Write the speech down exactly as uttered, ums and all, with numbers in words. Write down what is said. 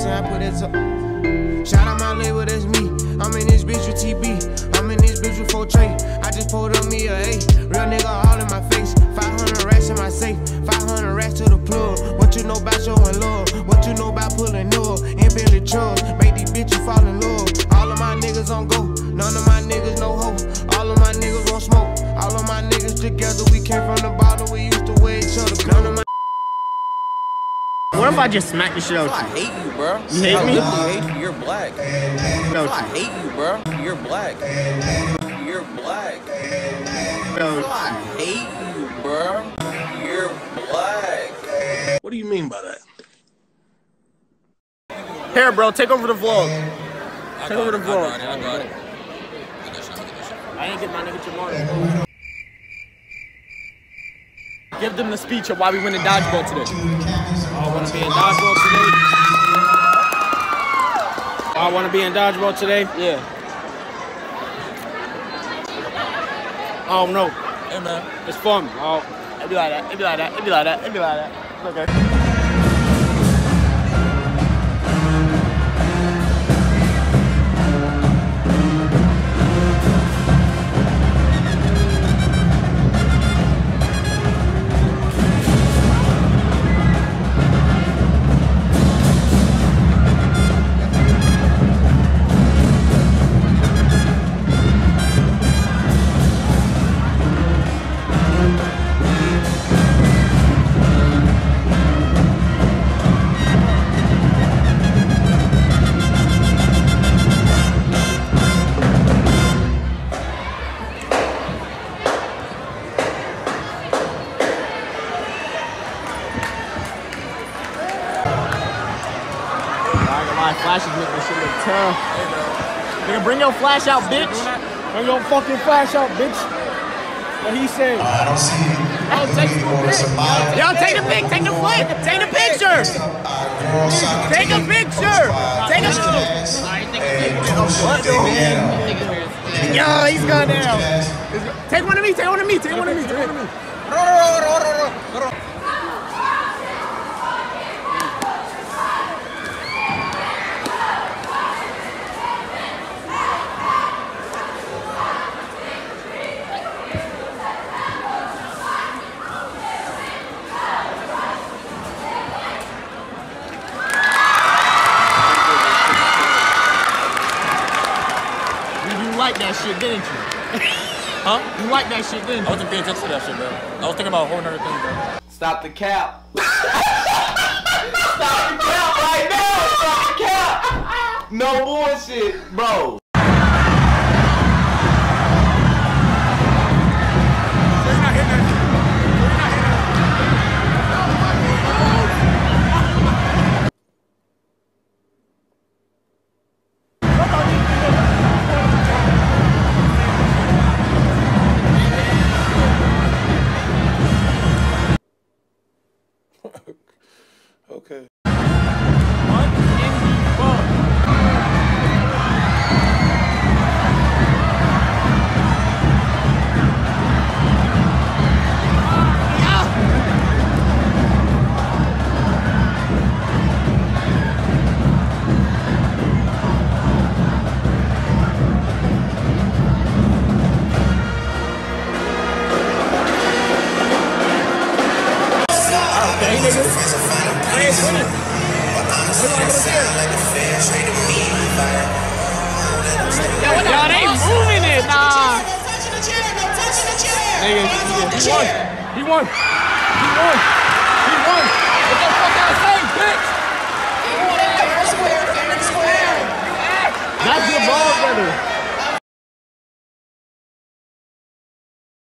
saying? I put it up. Shout out my label, that's me. I'm in this bitch with T B. I'm in this bitch with four Trey. I just pulled up me a A. Real nigga all in my face. five hundred racks in my safe. five hundred racks to the plug. What you know about showing love? What you know about pulling up? In Bentley trucks. Make these bitches fall in love. All of my niggas on go. None of my niggas no hoe. All of my niggas won't smoke. All of my niggas together. We came from the bottom. We used to wear each other. None of my What if I just smack the shit out of you? I hate you, bro. You hate I me? literally hate you. You're black. No, I hate you, bro. You're black. You're black. no. I hate you, bro. You're black. What do you mean by that? Here, bro, take over the vlog. I Take over the it, vlog. I got it. I got it. I ain't get my nigga tomorrow. Give them the speech of why we win in dodgeball today. I want to be in dodgeball today. I want to be in dodgeball today. Yeah. Oh no. Hey, man. It's fun. Oh, it be like that. It be like that. It be like that. It be like that. Okay. My flashes make this shit look tough. Nigga, bring your flash out, bitch. Bring your fucking flash out, bitch. What he said. Uh, I don't see Yo, take the pic. Yo, take the pic. Take the flick. Take the picture. Take a picture. Take a picture. Yo, he's gone down. Take one of me. Take one of me. Take one of me. Take one of me. Like that shit, didn't you? Huh? You like that shit, didn't you? I wasn't paying attention to that shit, bro. I was thinking about a whole nother thing, bro. Stop the cap. Stop the cap right now. Stop the cap. No bullshit, bro. Okay. Yo, they moving it, nah. Nigga, he won. He won. He won. He won. What the fuck I say, bitch? That's your ball, brother.